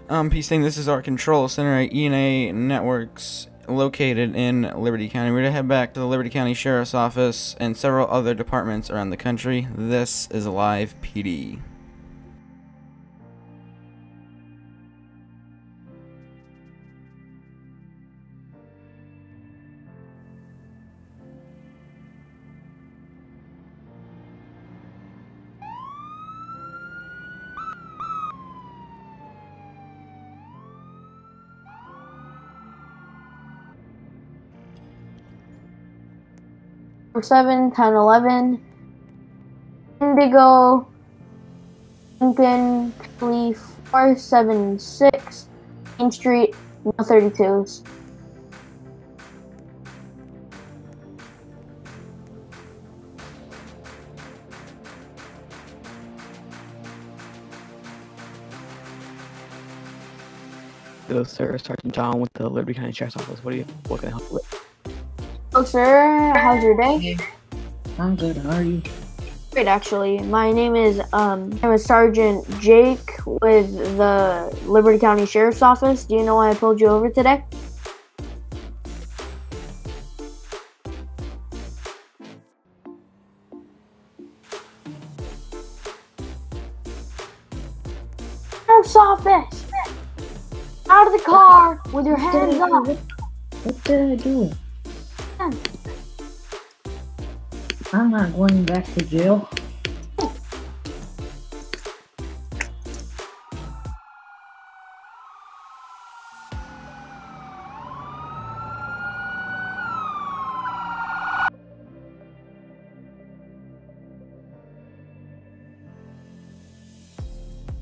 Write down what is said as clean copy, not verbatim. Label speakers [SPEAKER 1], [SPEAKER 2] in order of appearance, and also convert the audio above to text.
[SPEAKER 1] Peace thing, this is our control center at ENA Networks located in Liberty County. We're going to head back to the Liberty County Sheriff's Office and several other departments around the country. This is Live PD.
[SPEAKER 2] Seven, 10, 11, Indigo, Lincoln, Leaf, 476, Main Street, no 32s.
[SPEAKER 3] Hello, sir. Sergeant John with the Liberty County Sheriff's Office. What can I help you with?
[SPEAKER 2] Hello, sir. How's your day?
[SPEAKER 4] I'm good. How are you?
[SPEAKER 2] Great, actually. My name is Sergeant Jake with the Liberty County Sheriff's Office. Do you know why I pulled you over today? Sheriff's Office! Out of the car with your hands up!
[SPEAKER 4] What did I do? I'm not going back to jail.